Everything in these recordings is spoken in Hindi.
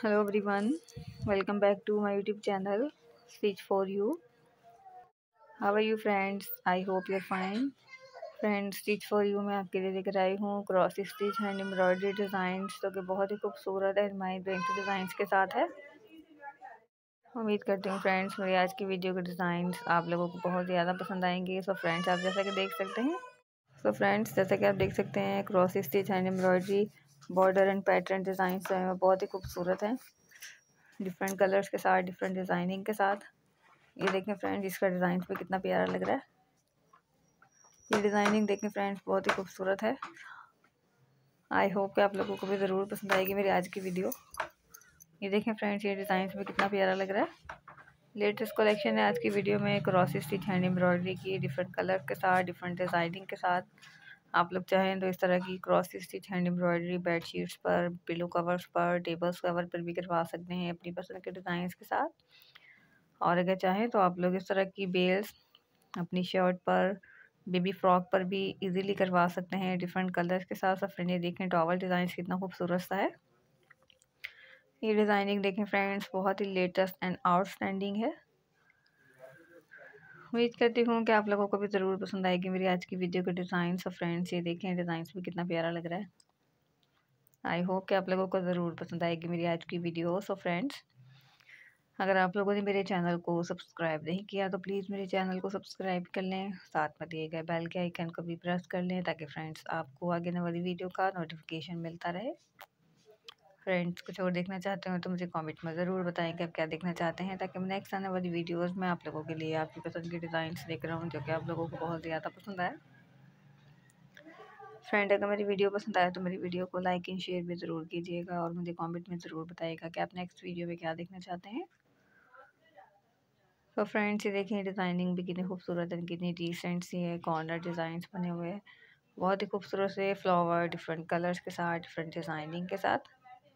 Hello everyone, welcome back to my YouTube channel Stitch for You. How are you friends? I hope you're fine. Friends stitch for you मैं आपके लिए लेकर आई हूँ cross stitch and embroidery design जो कि बहुत ही खूबसूरत है हमारे प्रिंट डिज़ाइन के साथ है। उम्मीद करती हूँ फ्रेंड्स मेरी आज की वीडियो के डिज़ाइन आप लोगों को बहुत ज़्यादा पसंद आएंगे। सो फ्रेंड्स आप जैसा कि देख सकते हैं जैसा कि आप देख सकते हैं cross stitch and embroidery border and pattern design जो है बहुत ही खूबसूरत हैं, डिफरेंट कलर्स के साथ, डिफरेंट डिज़ाइनिंग के साथ। ये देखें फ्रेंड्स इसका डिज़ाइन पे कितना प्यारा लग रहा है। ये डिज़ाइनिंग देखें फ्रेंड्स बहुत ही खूबसूरत है। आई होप कि आप लोगों को भी ज़रूर पसंद आएगी मेरी आज की वीडियो। ये देखें फ्रेंड्स ये डिज़ाइन में कितना प्यारा लग रहा है। लेटेस्ट कलेक्शन है आज की वीडियो में क्रॉस स्टिच हैंड एम्ब्रॉयडरी की डिफरेंट कलर के साथ, डिफरेंट डिज़ाइनिंग के साथ। आप लोग चाहें तो इस तरह की cross stitch hand embroidery bedsheets पर, पिलो कवर्स पर, टेबल्स कवर पर भी करवा सकते हैं अपनी पसंद के डिज़ाइन के साथ। और अगर चाहें तो आप लोग इस तरह की बेल्स अपनी शर्ट पर, बेबी फ्रॉक पर भी इजीली करवा सकते हैं डिफरेंट कलर्स के साथ। सब फ्रेंड ये देखें टॉवल डिज़ाइन कितना खूबसूरत सा है। ये डिज़ाइनिंग देखें फ्रेंड्स बहुत ही लेटेस्ट एंड आउटस्टैंडिंग है। उम्मीद करती हूँ कि आप लोगों को भी ज़रूर पसंद आएगी मेरी आज की वीडियो के डिज़ाइन। सो फ्रेंड्स ये देखें डिज़ाइन भी कितना प्यारा लग रहा है। आई होप कि आप लोगों को ज़रूर पसंद आएगी मेरी आज की वीडियो। सो फ्रेंड्स अगर आप लोगों ने मेरे चैनल को सब्सक्राइब नहीं किया तो प्लीज़ मेरे चैनल को सब्सक्राइब कर लें, साथ में दिए गए बेल के आइकन को भी प्रेस कर लें ताकि फ्रेंड्स आपको आगे आने वाली वीडियो का नोटिफिकेशन मिलता रहे। फ्रेंड्स कुछ और देखना चाहते हो तो मुझे कमेंट में ज़रूर बताएं कि आप क्या देखना चाहते हैं ताकि मैं नेक्स्ट आने वाली वीडियोस में आप लोगों के लिए आपकी पसंद के डिज़ाइंस लेकर आऊँ जो कि आप लोगों को बहुत ज़्यादा पसंद आए। फ्रेंड अगर मेरी वीडियो पसंद आए तो मेरी वीडियो को लाइक एंड शेयर भी ज़रूर कीजिएगा और मुझे कमेंट में ज़रूर बताइएगा कि आप नेक्स्ट वीडियो में क्या देखना चाहते हैं। तो फ्रेंड्स ये देखिए डिज़ाइनिंग भी कितनी खूबसूरत है, कितनी डिसेंट सी है। कॉर्नर डिज़ाइंस बने हुए हैं बहुत ही खूबसूरत से फ्लावर डिफरेंट कलर्स के साथ, डिफरेंट डिज़ाइनिंग के साथ।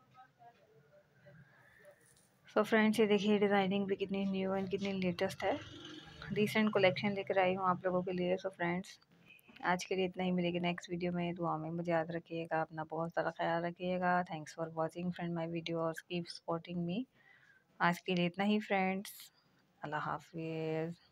सो फ्रेंड्स ये देखिए डिज़ाइनिंग भी कितनी न्यू एंड कितनी लेटेस्ट है। रिसेंट कलेक्शन लेकर आई हूँ आप लोगों के लिए। सो फ्रेंड्स आज के लिए इतना ही, मिलेगी नेक्स्ट वीडियो में। दुआ में मुझे याद रखिएगा, अपना बहुत सारा ख्याल रखिएगा। Thanks for watching friend my video, keep supporting me. आज के लिए इतना ही फ्रेंड्स, अल्लाह हाफिज़।